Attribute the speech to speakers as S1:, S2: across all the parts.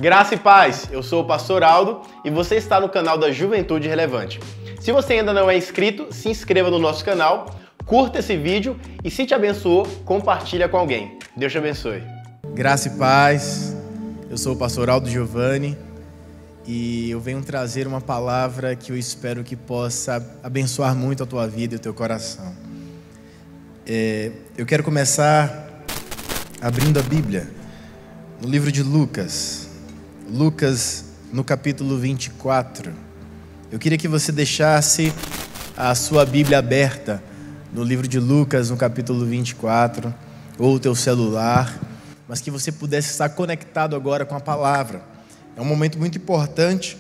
S1: Graça e paz, eu sou o pastor Aldo e você está no canal da Juventude Relevante. Se você ainda não é inscrito, se inscreva no nosso canal, curta esse vídeo e se te abençoou, compartilha com alguém. Deus te abençoe.
S2: Graça e paz, eu sou o pastor Aldo Giovanni e eu venho trazer uma palavra que eu espero que possa abençoar muito a tua vida e o teu coração. Eu quero começar abrindo a Bíblia no livro de Lucas, no capítulo 24. Eu queria que você deixasse a sua Bíblia aberta no livro de Lucas, no capítulo 24, ou o teu celular, mas que você pudesse estar conectado agora com a palavra. É um momento muito importante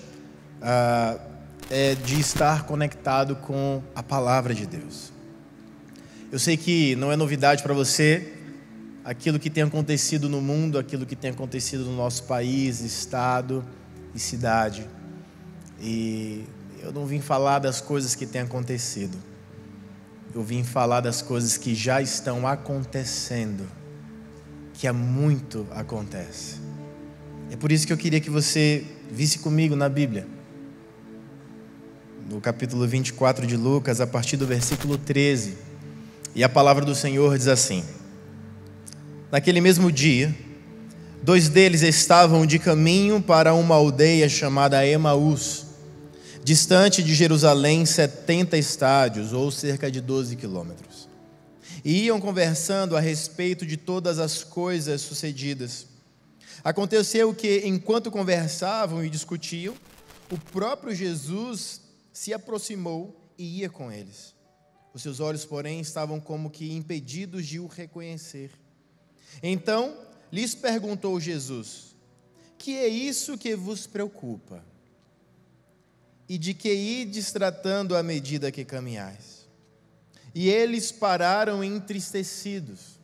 S2: de estar conectado com a palavra de Deus. Eu sei que não é novidade para você aquilo que tem acontecido no mundo, aquilo que tem acontecido no nosso país, estado e cidade. E eu não vim falar das coisas que têm acontecido. Eu vim falar das coisas que já estão acontecendo, que há muito acontece. É por isso que eu queria que você visse comigo na Bíblia, no capítulo 24 de Lucas, a partir do versículo 13. E a palavra do Senhor diz assim: naquele mesmo dia, 2 deles estavam de caminho para uma aldeia chamada Emaús, distante de Jerusalém 70 estádios, ou cerca de 12 quilômetros. E iam conversando a respeito de todas as coisas sucedidas. Aconteceu que, enquanto conversavam e discutiam, o próprio Jesus se aproximou e ia com eles. Os seus olhos, porém, estavam como que impedidos de o reconhecer. Então lhes perguntou Jesus: que é isso que vos preocupa? E de que ides tratando à medida que caminhais? E eles pararam entristecidos.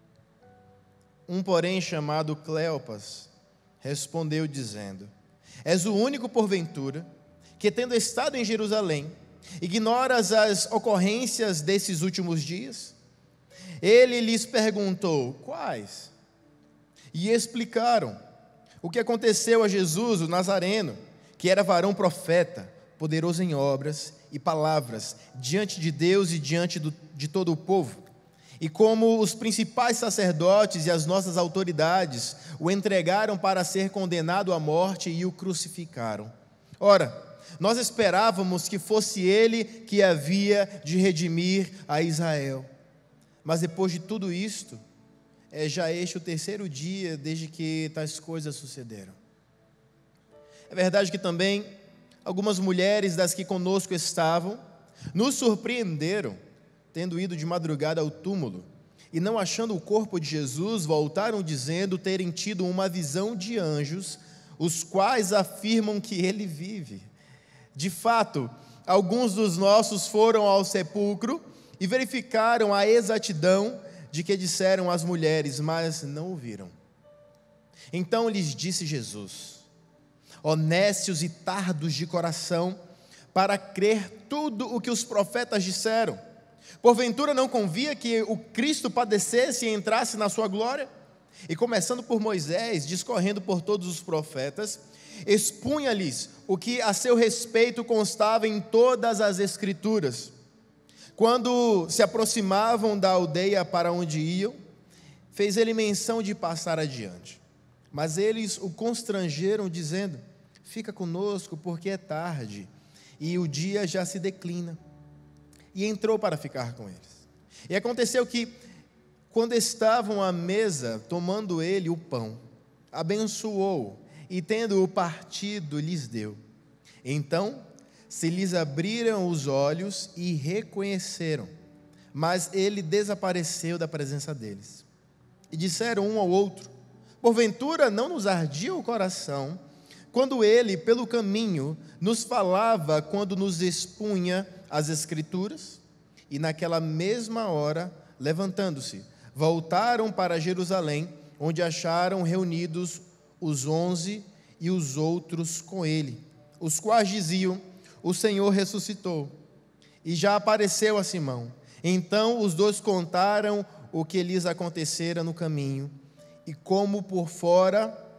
S2: Um, porém, chamado Cleopas, respondeu dizendo: és o único, porventura, que, tendo estado em Jerusalém, ignoras as ocorrências desses últimos dias? Ele lhes perguntou: quais? E explicaram o que aconteceu a Jesus, o Nazareno, que era varão profeta, poderoso em obras e palavras, diante de Deus e diante de todo o povo. E como os principais sacerdotes e as nossas autoridades o entregaram para ser condenado à morte e o crucificaram. Ora, nós esperávamos que fosse ele que havia de redimir a Israel. Mas depois de tudo isto, já este o 3º dia desde que tais coisas sucederam. É verdade que também algumas mulheres das que conosco estavam nos surpreenderam, tendo ido de madrugada ao túmulo, e não achando o corpo de Jesus, voltaram dizendo terem tido uma visão de anjos, os quais afirmam que ele vive. De fato, alguns dos nossos foram ao sepulcro e verificaram a exatidão de que disseram as mulheres, mas não o viram. Então lhes disse Jesus: ó nécios e tardos de coração, para crer tudo o que os profetas disseram. Porventura não convia que o Cristo padecesse e entrasse na sua glória? E começando por Moisés, discorrendo por todos os profetas, expunha-lhes o que a seu respeito constava em todas as Escrituras. Quando se aproximavam da aldeia para onde iam, fez ele menção de passar adiante. Mas eles o constrangeram, dizendo: fica conosco, porque é tarde, e o dia já se declina. E entrou para ficar com eles. E aconteceu que, quando estavam à mesa, tomando ele o pão, abençoou, e tendo-o partido, lhes deu. Então se lhes abriram os olhos e reconheceram, mas ele desapareceu da presença deles. E disseram um ao outro: porventura não nos ardia o coração, quando ele, pelo caminho, nos falava, quando nos expunha as Escrituras? E naquela mesma hora, levantando-se, voltaram para Jerusalém, onde acharam reunidos os 11 e os outros com ele, os quais diziam: o Senhor ressuscitou e já apareceu a Simão. Então os dois contaram o que lhes acontecera no caminho e como por fora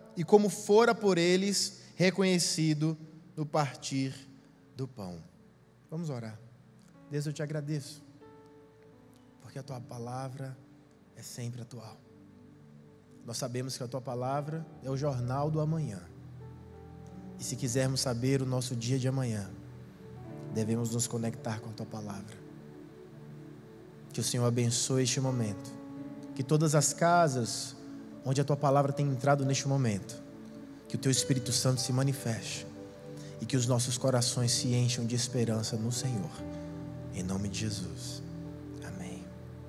S2: e como fora por eles reconhecido no partir do pão. Vamos orar. Deus, eu te agradeço, porque a tua palavra é sempre atual. Nós sabemos que a tua palavra é o jornal do amanhã. E se quisermos saber o nosso dia de amanhã, devemos nos conectar com a tua palavra. Que o Senhor abençoe este momento. Que todas as casas onde a tua palavra tem entrado neste momento, que o teu Espírito Santo se manifeste e que os nossos corações se encham de esperança no Senhor. Em nome de Jesus. Amém.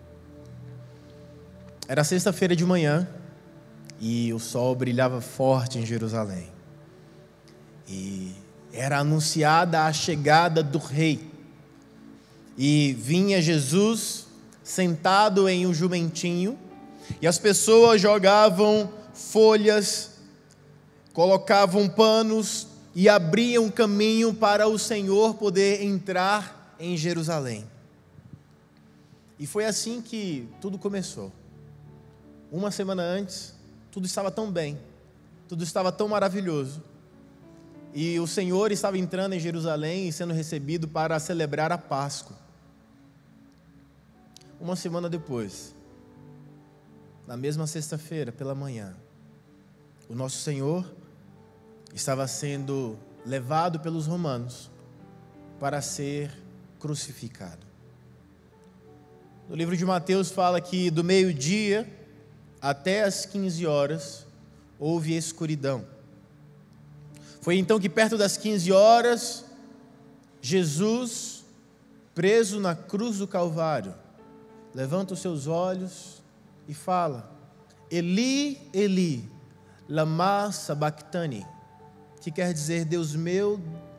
S2: Era sexta-feira de manhã e o sol brilhava forte em Jerusalém. E era anunciada a chegada do rei. E vinha Jesus sentado em um jumentinho, e as pessoas jogavam folhas, colocavam panos e abriam caminho para o Senhor poder entrar em Jerusalém. E foi assim que tudo começou. Uma semana antes, tudo estava tão bem, tudo estava tão maravilhoso. E o Senhor estava entrando em Jerusalém e sendo recebido para celebrar a Páscoa. Uma semana depois, na mesma sexta-feira, pela manhã, o nosso Senhor estava sendo levado pelos romanos para ser crucificado. No livro de Mateus fala que do meio-dia até as 15 horas houve escuridão. Foi então que perto das 15 horas, Jesus, preso na cruz do Calvário, levanta os seus olhos e fala: Eli, Eli, lama sabachthani, que quer dizer: Deus meu,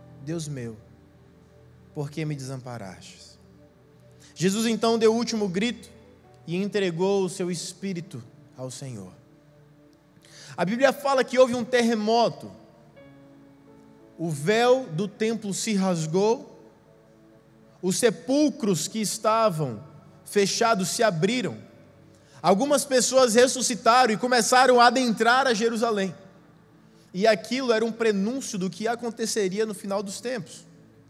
S2: por que me desamparastes? Jesus então deu o último grito e entregou o seu espírito ao Senhor. A Bíblia fala que houve um terremoto, o véu do templo se rasgou, os sepulcros que estavam fechados se abriram, algumas pessoas ressuscitaram e começaram a adentrar a Jerusalém. E aquilo era um prenúncio do que aconteceria no final dos tempos.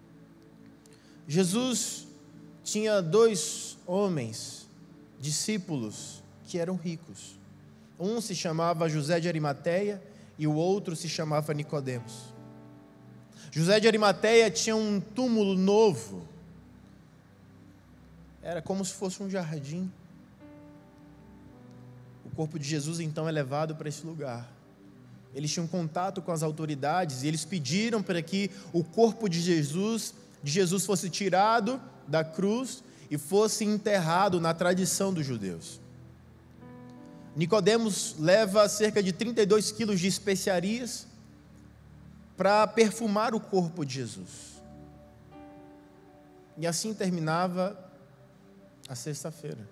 S2: Jesus tinha 2 homens, discípulos, que eram ricos. Um se chamava José de Arimateia e o outro se chamava Nicodemos. José de Arimateia tinha um túmulo novo. Era como se fosse um jardim. O corpo de Jesus então é levado para esse lugar. Eles tinham contato com as autoridades e eles pediram para que o corpo de Jesus fosse tirado da cruz e fosse enterrado na tradição dos judeus. Nicodemos leva cerca de 32 quilos de especiarias para perfumar o corpo de Jesus. E assim terminava a sexta-feira.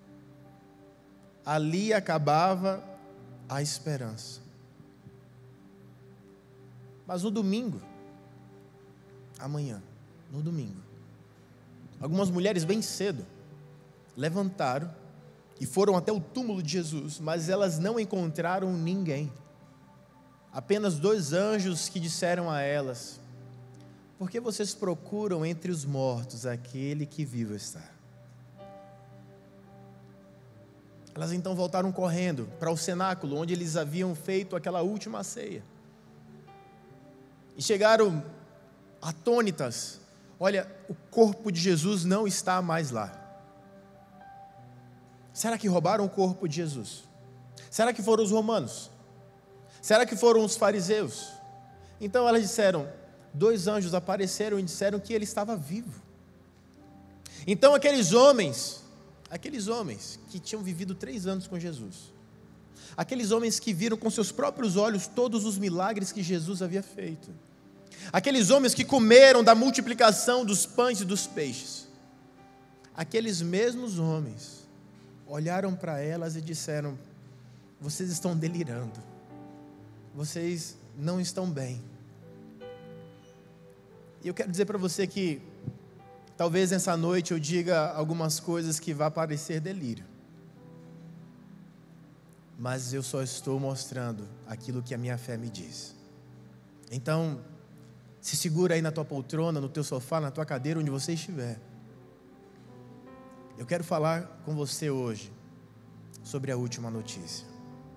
S2: Ali acabava a esperança. Mas no domingo, no domingo, algumas mulheres bem cedo levantaram e foram até o túmulo de Jesus, mas elas não encontraram ninguém. Apenas 2 anjos que disseram a elas: por que vocês procuram entre os mortos aquele que vivo está? Elas então voltaram correndo para o cenáculo, onde eles haviam feito aquela última ceia. E chegaram atônitas: olha, o corpo de Jesus não está mais lá. Será que roubaram o corpo de Jesus? Será que foram os romanos? Será que foram os fariseus? Então elas disseram: 2 anjos apareceram e disseram que ele estava vivo. Então aqueles homens que tinham vivido 3 anos com Jesus, aqueles homens que viram com seus próprios olhos todos os milagres que Jesus havia feito, aqueles homens que comeram da multiplicação dos pães e dos peixes, aqueles mesmos homens olharam para elas e disseram: vocês estão delirando, vocês não estão bem. E eu quero dizer para você que talvez nessa noite eu diga algumas coisas que vão parecer delírio. mas eu só estou mostrando aquilo que a minha fé me diz. Então, se segura aí na tua poltrona, no teu sofá, na tua cadeira, onde você estiver. Eu quero falar com você hoje sobre a última notícia.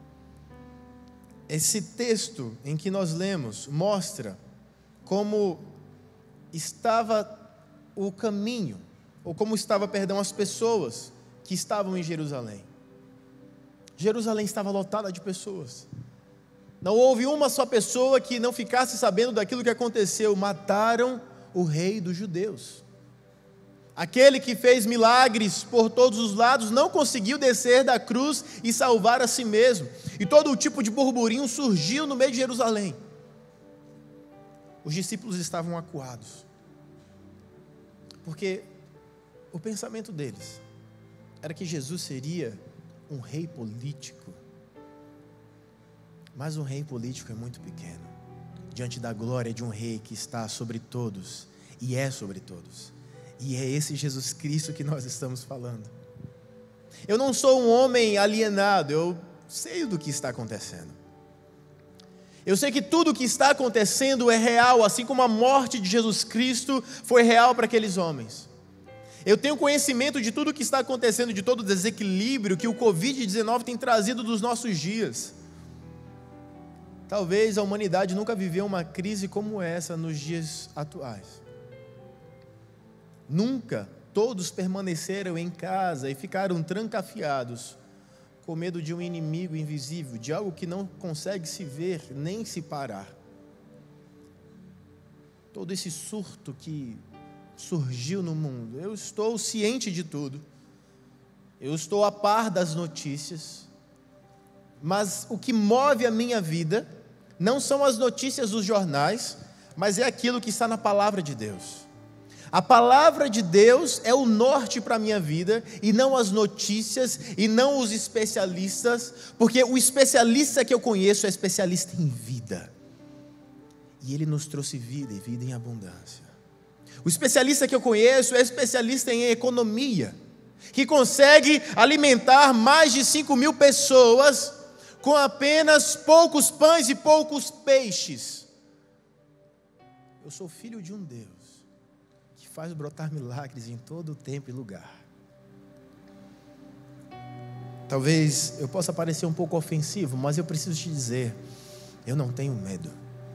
S2: Esse texto em que nós lemos mostra como estava o caminho, ou como estava, as pessoas que estavam em Jerusalém. Jerusalém estava lotada de pessoas. Não houve uma só pessoa que não ficasse sabendo daquilo que aconteceu. Mataram o rei dos judeus. Aquele que fez milagres por todos os lados não conseguiu descer da cruz e salvar a si mesmo. E todo tipo de burburinho surgiu no meio de Jerusalém. Os discípulos estavam acuados, porque o pensamento deles era que Jesus seria um rei político. Mas um rei político é muito pequeno diante da glória de um rei que está sobre todos e é sobre todos. E é esse Jesus Cristo que nós estamos falando. Eu não sou um homem alienado, eu sei do que está acontecendo. Eu sei que tudo o que está acontecendo é real, assim como a morte de Jesus Cristo foi real para aqueles homens. Eu tenho conhecimento de tudo o que está acontecendo, de todo o desequilíbrio que o Covid-19 tem trazido dos nossos dias. Talvez a humanidade nunca viveu uma crise como essa nos dias atuais. Nunca todos permaneceram em casa e ficaram trancafiados, com medo de um inimigo invisível, de algo que não consegue se ver nem se parar. Todo esse surto que surgiu no mundo, eu estou ciente de tudo, eu estou a par das notícias, mas o que move a minha vida não são as notícias dos jornais, mas é aquilo que está na palavra de Deus. A palavra de Deus é o norte para a minha vida, e não as notícias, e não os especialistas, porque o especialista que eu conheço é especialista em vida, e ele nos trouxe vida e vida em abundância. O especialista que eu conheço é especialista em economia, que consegue alimentar mais de 5.000 pessoas com apenas poucos pães e poucos peixes. Eu sou filho de um Deus que faz brotar milagres em todo tempo e lugar. Talvez eu possa parecer um pouco ofensivo, mas eu preciso te dizer, eu não tenho medo.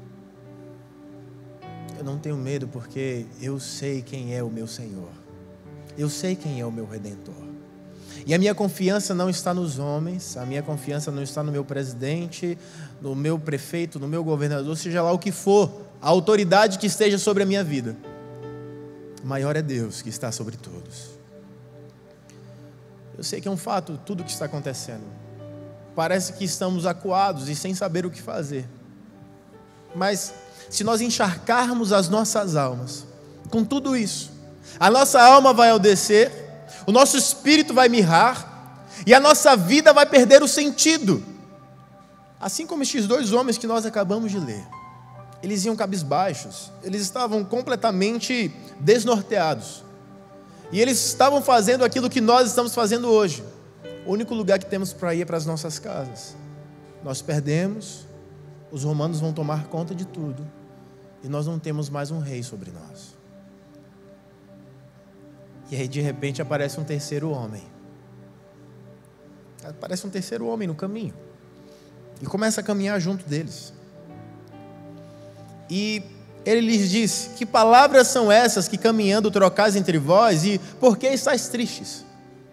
S2: Eu não tenho medo porque eu sei quem é o meu Senhor. Eu sei quem é o meu Redentor. E a minha confiança não está nos homens, a minha confiança não está no meu presidente, no meu prefeito, no meu governador, seja lá o que for, a autoridade que esteja sobre a minha vida. Maior é Deus que está sobre todos. Eu sei que é um fato tudo o que está acontecendo. Parece que estamos acuados e sem saber o que fazer. Mas se nós encharcarmos as nossas almas com tudo isso, a nossa alma vai aldecer, o nosso espírito vai mirrar e a nossa vida vai perder o sentido. Assim como estes dois homens que nós acabamos de ler. Eles iam cabisbaixos, eles estavam completamente desnorteados. E eles estavam fazendo aquilo que nós estamos fazendo hoje. O único lugar que temos para ir é para as nossas casas. Nós perdemos, os romanos vão tomar conta de tudo, e nós não temos mais um rei sobre nós. E aí de repente aparece um terceiro homem. Aparece um terceiro homem no caminho. E começa a caminhar junto deles. E ele lhes disse: que palavras são essas que caminhando trocais entre vós, e por que estáis tristes?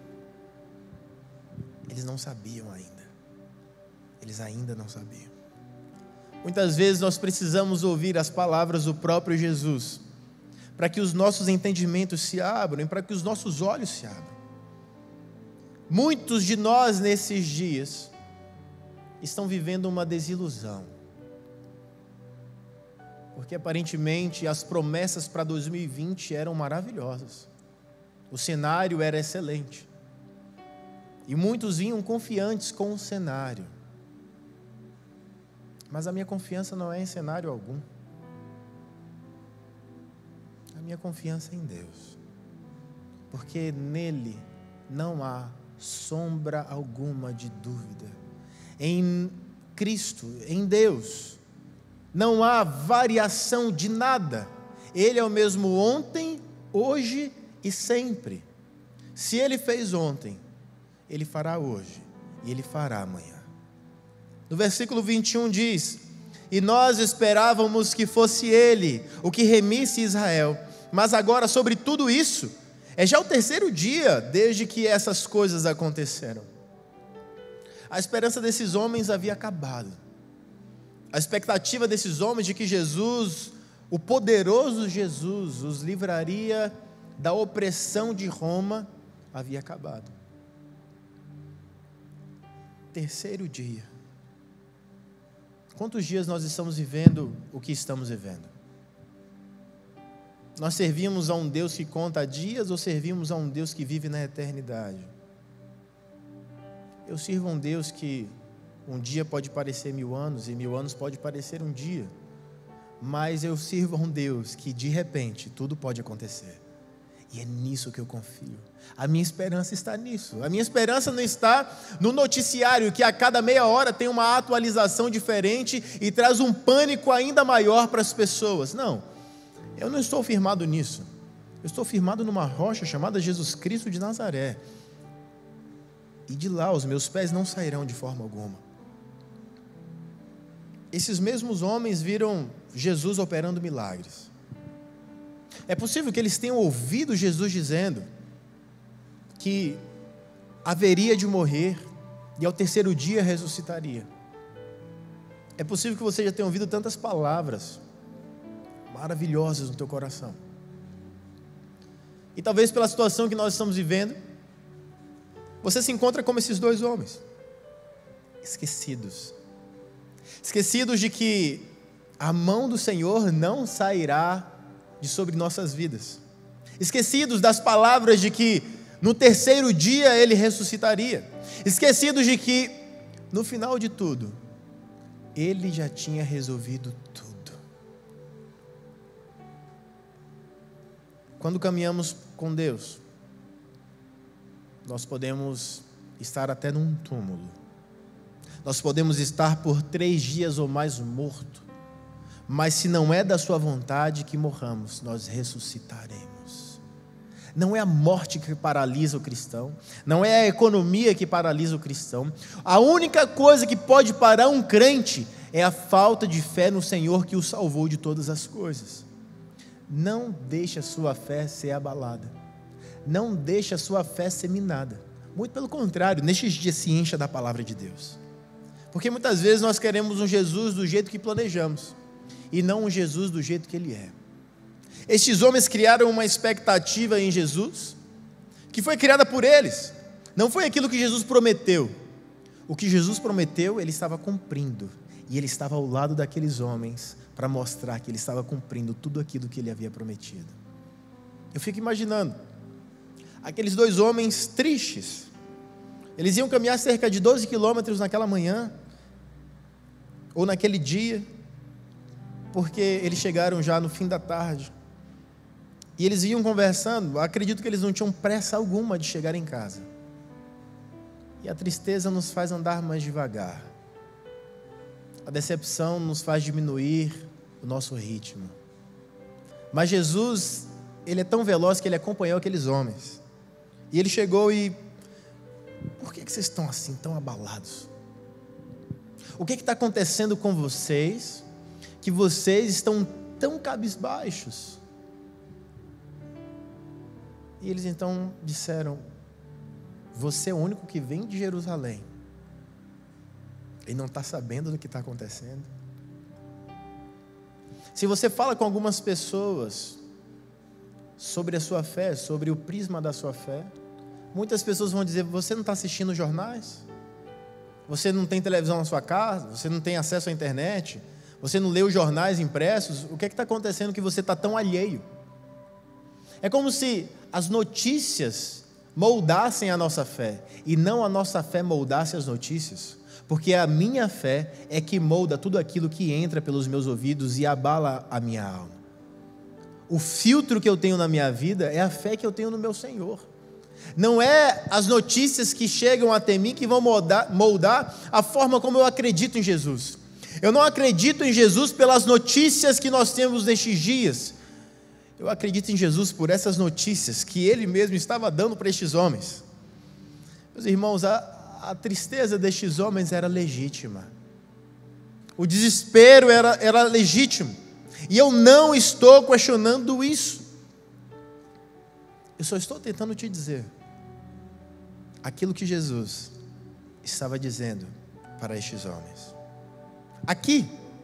S2: Eles não sabiam ainda. Eles ainda não sabiam. Muitas vezes nós precisamos ouvir as palavras do próprio Jesus, para que os nossos entendimentos se abram, e para que os nossos olhos se abram. Muitos de nós nesses dias estão vivendo uma desilusão, porque aparentemente as promessas para 2020 eram maravilhosas, o cenário era excelente, e muitos vinham confiantes com o cenário. Mas a minha confiança não é em cenário algum. A minha confiança é em Deus, porque nele não há sombra alguma de dúvida em Cristo, em Deus. Não há variação de nada. Ele é o mesmo ontem, hoje e sempre. Se Ele fez ontem, Ele fará hoje e Ele fará amanhã. No versículo 21 diz: e nós esperávamos que fosse Ele o que remisse Israel, mas agora sobre tudo isso, é já o terceiro dia desde que essas coisas aconteceram. A esperança desses homens havia acabado. A expectativa desses homens de que Jesus, o poderoso Jesus, os livraria da opressão de Roma, havia acabado. Terceiro dia. Quantos dias nós estamos vivendo o que estamos vivendo? Nós servimos a um Deus que conta dias ou servimos a um Deus que vive na eternidade? Eu sirvo a um Deus que um dia pode parecer 1000 anos e 1000 anos pode parecer um dia, mas eu sirvo a um Deus que de repente tudo pode acontecer, e é nisso que eu confio. A minha esperança está nisso. A minha esperança não está no noticiário que a cada meia hora tem uma atualização diferente e traz um pânico ainda maior para as pessoas. Não, eu não estou firmado nisso. Eu estou firmado numa rocha chamada Jesus Cristo de Nazaré, e de lá os meus pés não sairão de forma alguma. Esses mesmos homens viram Jesus operando milagres. É possível que eles tenham ouvido Jesus dizendo que haveria de morrer e ao terceiro dia ressuscitaria. É possível que você já tenha ouvido tantas palavras maravilhosas no teu coração. E talvez pela situação que nós estamos vivendo, você se encontra como esses dois homens, esquecidos de que a mão do Senhor não sairá de sobre nossas vidas, esquecidos das palavras de que no terceiro dia Ele ressuscitaria, esquecidos de que no final de tudo Ele já tinha resolvido tudo. Quando caminhamos com Deus, nós podemos estar até num túmulo, nós podemos estar por 3 dias ou mais morto, mas se não é da sua vontade que morramos, nós ressuscitaremos. Não é a morte que paralisa o cristão, não é a economia que paralisa o cristão. A única coisa que pode parar um crente é a falta de fé no Senhor que o salvou de todas as coisas. Não deixe a sua fé ser abalada, não deixe a sua fé ser minada. Muito pelo contrário, nestes dias se encha da palavra de Deus, porque muitas vezes nós queremos um Jesus do jeito que planejamos e não um Jesus do jeito que Ele é. Estes homens criaram uma expectativa em Jesus que foi criada por eles, não foi aquilo que Jesus prometeu. O que Jesus prometeu, Ele estava cumprindo, e Ele estava ao lado daqueles homens para mostrar que Ele estava cumprindo tudo aquilo que Ele havia prometido. Eu fico imaginando aqueles 2 homens tristes. Eles iam caminhar cerca de 12 quilômetros naquela manhã ou naquele dia, porque eles chegaram já no fim da tarde, e eles iam conversando. Acredito que eles não tinham pressa alguma de chegar em casa, e a tristeza nos faz andar mais devagar, a decepção nos faz diminuir o nosso ritmo, mas Jesus, Ele é tão veloz que Ele acompanhou aqueles homens, e Ele chegou e: por que vocês estão assim, tão abalados? O que está acontecendo com vocês, que vocês estão tão cabisbaixos? E eles então disseram: você é o único que vem de Jerusalém e não está sabendo do que está acontecendo? Se você fala com algumas pessoas sobre a sua fé, sobre o prisma da sua fé, muitas pessoas vão dizer: você não está assistindo jornais? Você não tem televisão na sua casa? Você não tem acesso à internet? Você não lê os jornais impressos? O que está acontecendo que você está tão alheio? É como se as notícias moldassem a nossa fé, e não a nossa fé moldasse as notícias, porque a minha fé é que molda tudo aquilo que entra pelos meus ouvidos e abala a minha alma. O filtro que eu tenho na minha vida é a fé que eu tenho no meu Senhor. Não é as notícias que chegam até mim que vão moldar a forma como eu acredito em Jesus. Eu não acredito em Jesus pelas notícias que nós temos nestes dias. Eu acredito em Jesus por essas notícias que Ele mesmo estava dando para estes homens. Meus irmãos, a tristeza destes homens era legítima. O desespero era legítimo. E eu não estou questionando isso. Eu só estou tentando te dizer aquilo que Jesus estava dizendo para estes homens. Aqui,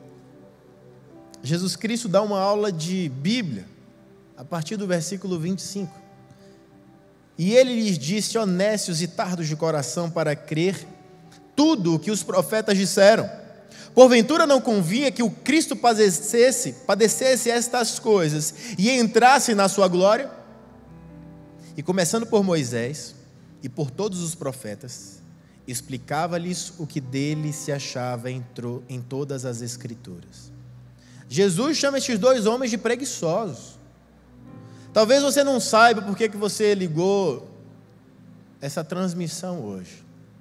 S2: Jesus Cristo dá uma aula de Bíblia, a partir do versículo 25. E ele lhes disse: ó nécios e tardos de coração para crer tudo o que os profetas disseram. Porventura não convinha que o Cristo padecesse estas coisas e entrasse na sua glória? E começando por Moisés e por todos os profetas, explicava-lhes o que dele se achava em todas as Escrituras. Jesus chama estes dois homens de preguiçosos. Talvez você não saiba por que você ligou essa transmissão hoje.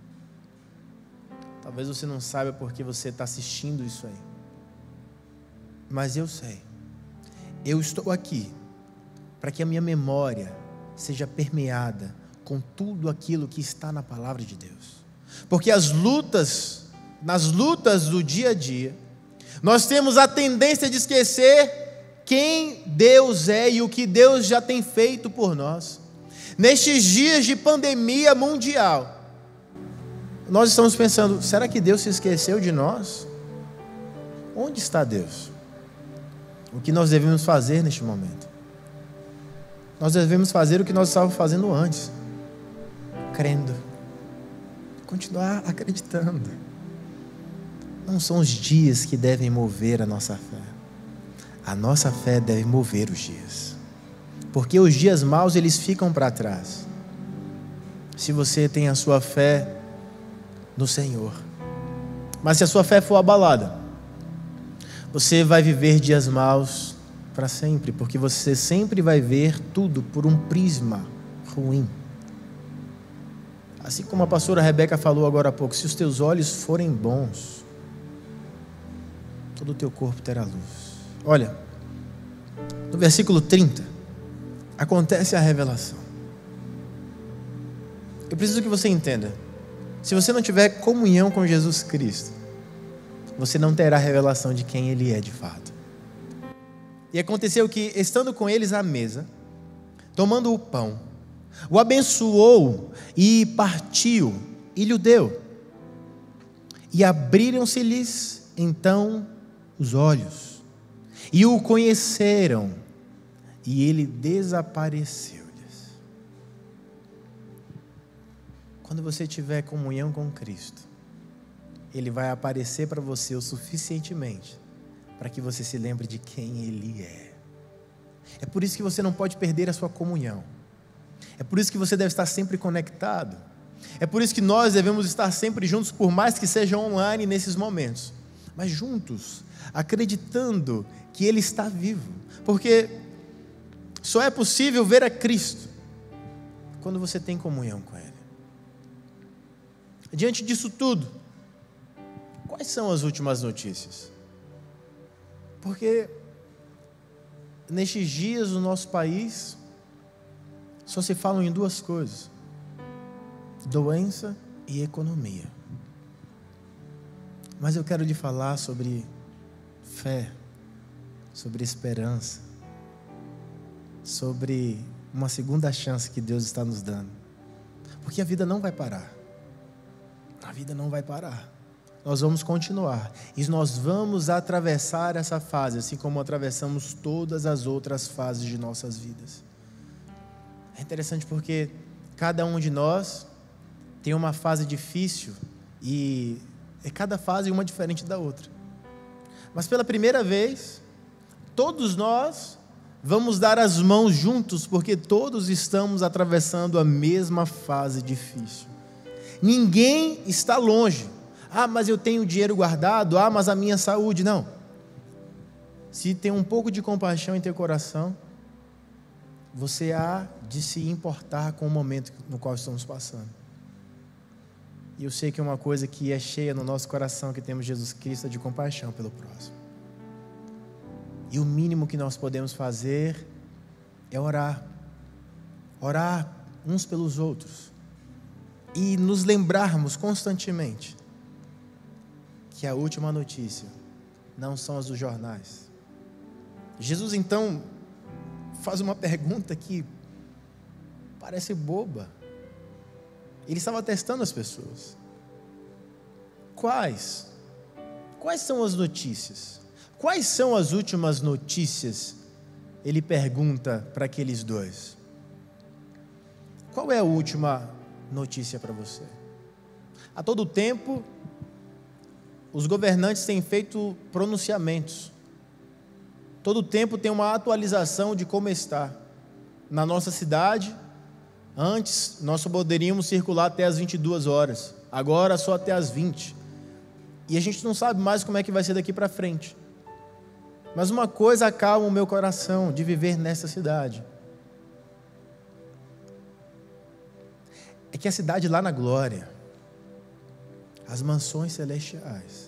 S2: Talvez você não saiba por que você está assistindo isso aí. Mas eu sei. Eu estou aqui para que a minha memória seja permeada com tudo aquilo que está na palavra de Deus. Porque nas lutas do dia a dia, nós temos a tendência de esquecer quem Deus é e o que Deus já tem feito por nós. Nestes dias de pandemia mundial, nós estamos pensando: será que Deus se esqueceu de nós? Onde está Deus? O que nós devemos fazer neste momento? Nós devemos fazer o que nós estávamos fazendo antes, crendo, continuar acreditando. Não são os dias que devem mover a nossa fé. A nossa fé deve mover os dias, porque os dias maus eles ficam para trás. Se você tem a sua fé no Senhor, mas se a sua fé for abalada, você vai viver dias maus para sempre, porque você sempre vai ver tudo por um prisma ruim. Assim como a pastora Rebeca falou agora há pouco, se os teus olhos forem bons, todo o teu corpo terá luz. Olha, no versículo 30, acontece a revelação. Eu preciso que você entenda: se você não tiver comunhão com Jesus Cristo, você não terá revelação de quem Ele é de fato. E aconteceu que, estando com eles à mesa, tomando o pão, o abençoou e partiu e lhe deu. E abriram-se-lhes então os olhos, e o conheceram, e ele desapareceu-lhes. Quando você tiver comunhão com Cristo, Ele vai aparecer para você o suficientemente para que você se lembre de quem Ele é. É por isso que você não pode perder a sua comunhão. É por isso que você deve estar sempre conectado. É por isso que nós devemos estar sempre juntos, por mais que seja online nesses momentos, mas juntos, acreditando que Ele está vivo, porque só é possível ver a Cristo quando você tem comunhão com Ele. Diante disso tudo, quais são as últimas notícias? Porque nestes dias no nosso país só se falam em duas coisas: doença e economia. Mas eu quero lhe falar sobre fé, sobre esperança, sobre uma segunda chance que Deus está nos dando. Porque a vida não vai parar. A vida não vai parar. Nós vamos continuar. E nós vamos atravessar essa fase, assim como atravessamos todas as outras fases de nossas vidas. É interessante porque cada um de nós tem uma fase difícil e cada fase uma diferente da outra. Mas pela primeira vez, todos nós vamos dar as mãos juntos, porque todos estamos atravessando a mesma fase difícil. Ninguém está longe. Ah, mas eu tenho dinheiro guardado. Ah, mas a minha saúde. Não. Se tem um pouco de compaixão em teu coração, você há de se importar com o momento no qual estamos passando. E eu sei que é uma coisa que é cheia no nosso coração, que temos Jesus Cristo, é de compaixão pelo próximo. E o mínimo que nós podemos fazer é orar. Orar uns pelos outros. E nos lembrarmos constantemente que a última notícia não são as dos jornais. Jesus então faz uma pergunta que parece boba. Ele estava testando as pessoas. Quais são as notícias? Quais são as últimas notícias? Ele pergunta para aqueles dois. Qual é a última notícia para você? A todo tempo, os governantes têm feito pronunciamentos. Todo tempo tem uma atualização de como está. Na nossa cidade, antes nós só poderíamos circular até as 22 horas. Agora só até as 20. E a gente não sabe mais como é que vai ser daqui para frente. Mas uma coisa acalma o meu coração de viver nessa cidade. É que a cidade lá na glória, as mansões celestiais,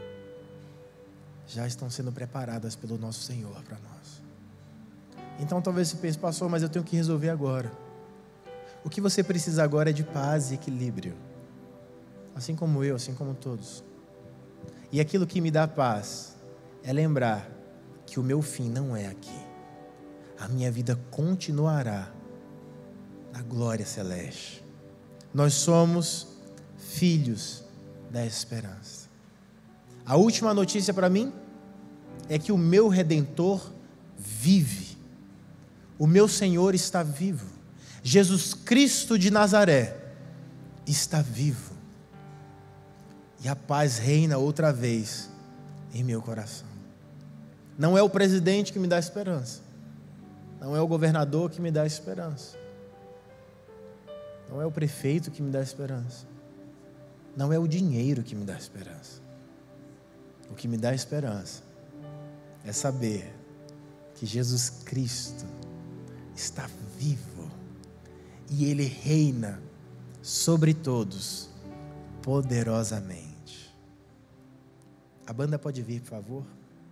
S2: já estão sendo preparadas pelo nosso Senhor para nós. Então talvez você pense, pastor, mas eu tenho que resolver agora. O que você precisa agora é de paz e equilíbrio. Assim como eu, assim como todos. E aquilo que me dá paz é lembrar que o meu fim não é aqui. A minha vida continuará na glória celeste. Nós somos filhos da esperança. A última notícia para mim é que o meu Redentor vive. O meu Senhor está vivo. Jesus Cristo de Nazaré está vivo. E a paz reina outra vez em meu coração. Não é o presidente que me dá esperança. Não é o governador que me dá esperança. Não é o prefeito que me dá esperança. Não é o dinheiro que me dá esperança. O que me dá esperança é saber que Jesus Cristo está vivo e Ele reina sobre todos poderosamente. A banda pode vir, por favor?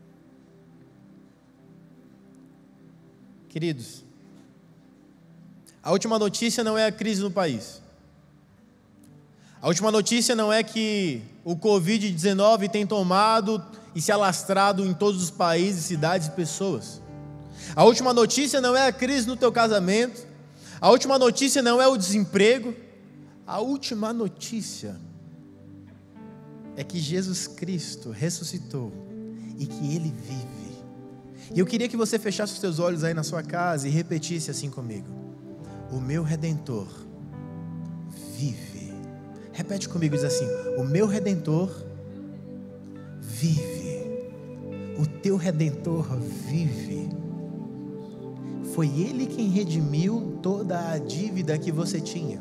S2: Queridos, a última notícia não é a crise no país. A última notícia não é que o Covid-19 tem tomado e se alastrado em todos os países, cidades e pessoas. A última notícia não é a crise no teu casamento. A última notícia não é o desemprego. A última notícia é que Jesus Cristo ressuscitou e que Ele vive. E eu queria que você fechasse os seus olhos aí na sua casa e repetisse assim comigo: o meu Redentor vive. Repete comigo, diz assim: o meu Redentor vive. O teu Redentor vive. Foi Ele quem redimiu toda a dívida que você tinha.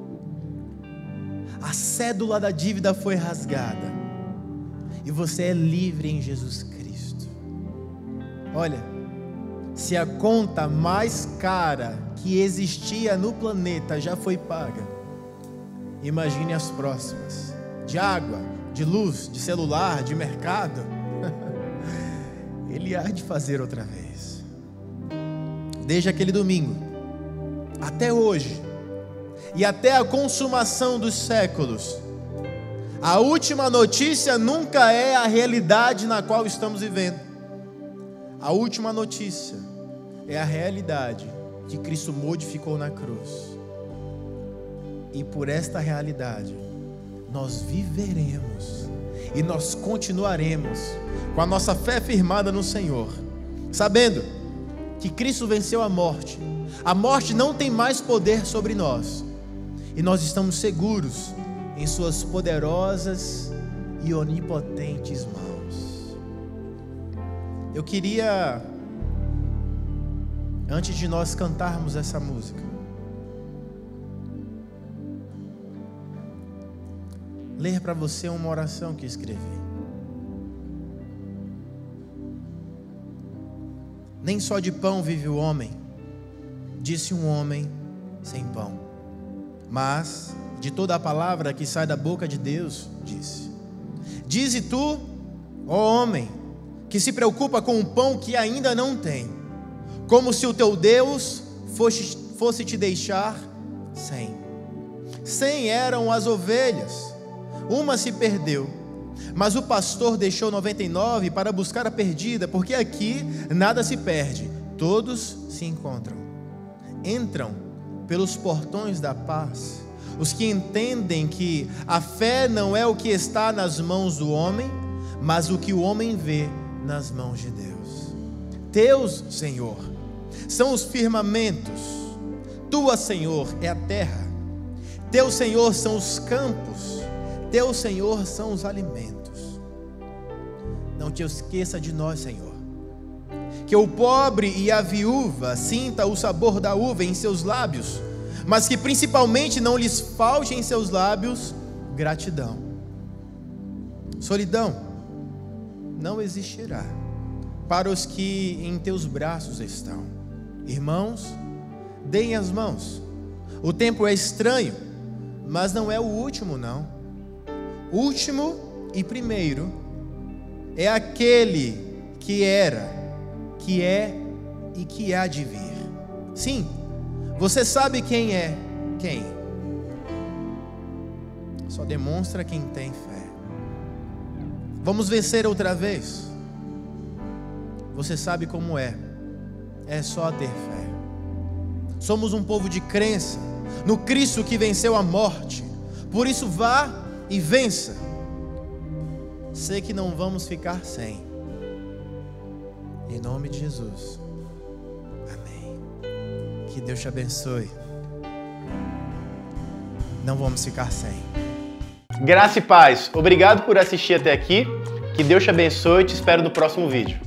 S2: A cédula da dívida foi rasgada e você é livre em Jesus Cristo. Olha, se a conta mais cara que existia no planeta já foi paga, imagine as próximas: de água, de luz, de celular, de mercado. Ele há de fazer outra vez. Desde aquele domingo até hoje e até a consumação dos séculos, a última notícia nunca é a realidade na qual estamos vivendo. A última notícia é a realidade que Cristo modificou na cruz. E por esta realidade nós viveremos e nós continuaremos com a nossa fé firmada no Senhor, sabendo que Cristo venceu a morte. A morte não tem mais poder sobre nós, e nós estamos seguros em suas poderosas e onipotentes mãos. Eu queria, antes de nós cantarmos essa música, ler para você uma oração que escrevi. Nem só de pão vive o homem, disse um homem sem pão. Mas de toda a palavra que sai da boca de Deus, disse. Dize tu, ó homem, que se preocupa com um pão que ainda não tem, como se o teu Deus fosse te deixar sem. 100 eram as ovelhas, uma se perdeu, mas o pastor deixou 99 para buscar a perdida, porque aqui nada se perde, todos se encontram. Entram pelos portões da paz os que entendem que a fé não é o que está nas mãos do homem, mas o que o homem vê nas mãos de Deus. Teus, Senhor, são os firmamentos, tua, Senhor, é a terra. Teu, Senhor, são os campos, teu, Senhor, são os alimentos. Não te esqueça de nós, Senhor, que o pobre e a viúva sinta o sabor da uva em seus lábios, mas que principalmente não lhes falte em seus lábios gratidão. Solidão não existirá para os que em teus braços estão. Irmãos, deem as mãos. O tempo é estranho, mas não é o último, não. Último e primeiro é aquele que era, que é e que há de vir. Sim, você sabe quem é quem. Só demonstra quem tem fé. Vamos vencer outra vez. Você sabe como é. É só ter fé. Somos um povo de crença no Cristo que venceu a morte. Por isso vá e vença. Sei que não vamos ficar sem. Em nome de Jesus. Amém. Que Deus te abençoe. Não vamos ficar sem.
S1: Graça e paz. Obrigado por assistir até aqui. Que Deus te abençoe e te espero no próximo vídeo.